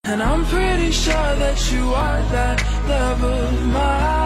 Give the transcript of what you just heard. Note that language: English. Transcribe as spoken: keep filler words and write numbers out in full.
And I'm pretty sure that you are that love of mine.